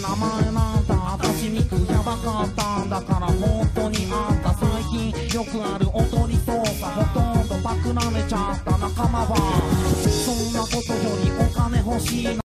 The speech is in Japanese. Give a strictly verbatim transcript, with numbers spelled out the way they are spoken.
名前なんだ私肉やばかったんだから本当にあんた最近よくあるおとり捜査ほとんどパクられちゃった仲間はそんなことよりお金欲しいな